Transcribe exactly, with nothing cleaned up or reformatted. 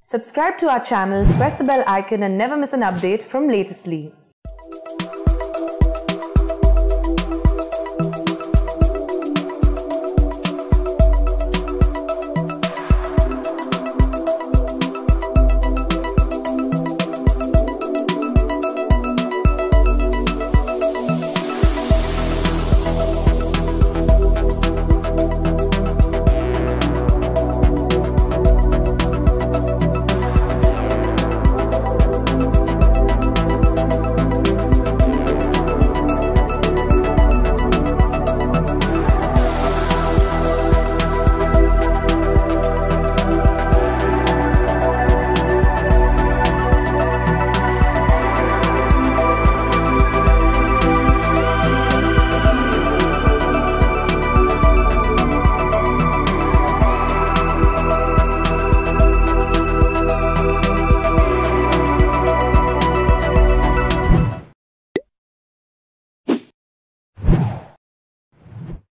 Subscribe to our channel, press the bell icon and never miss an update from Latestly.